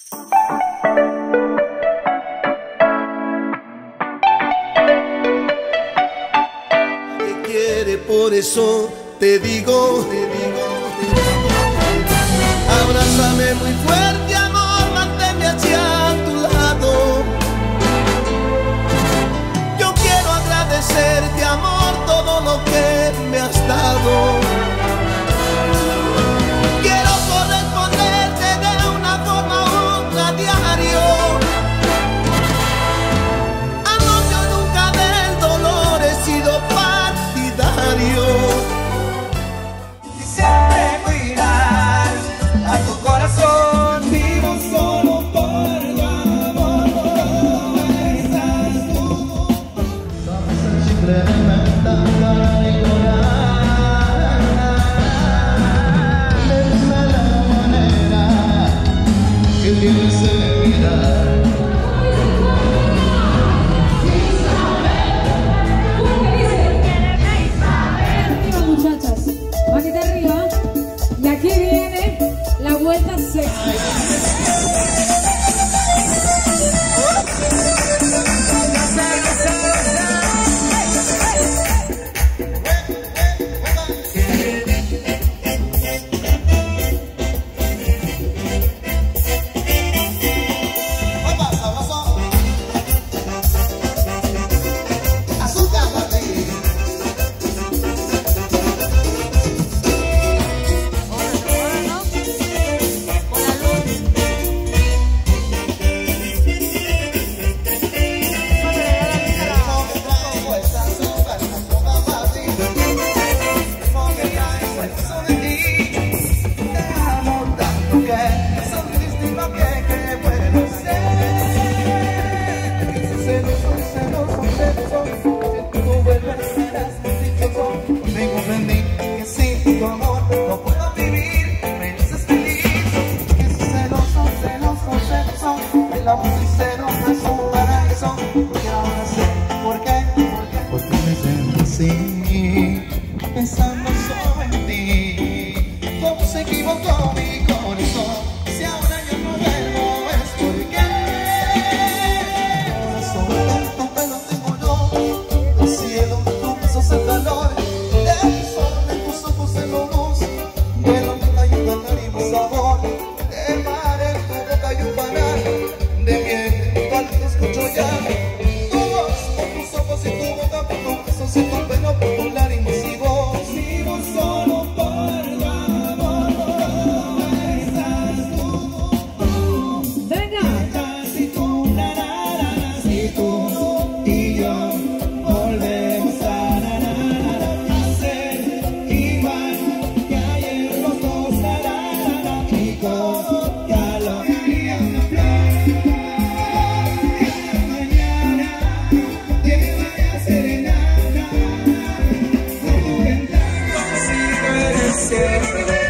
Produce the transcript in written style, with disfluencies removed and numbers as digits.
Te quiere, por eso te digo, abrázame muy fuerte, amor, manténme hacia tu lado. Yo quiero agradecerte, amor, todo lo que me has dado. Quiero corresponderte de una forma u otra a diario. Amor, yo nunca del dolor he sido partidario. Siempre cuidar a tu corazón, vivo solo por el amor. Estás tú. Muchachas, manita arriba, y aquí viene la vuelta sexy. Pensando solo en ti, cómo se equivocó mi corazón. Si ahora yo no vuelvo es porque corazón, pero tengo yo. El cielo, tus besos, el calor, el sol de tus ojos en los luz, vuelo de la lluvia, lágrima y sabor, de mar en tu boca y un panal de miel, tu cual te escucho ya. Tu voz por tus ojos y tu boca, por tus besos y tu pelo, por tus lágrimas y voz. Vivo solo por el amor. Estás tú. Venga. Si tú, si tú y yo volvemos a ser igual que ayer los dos. Chicos, ya lo haría una flor. Mañana te vaya a serenata. Siempre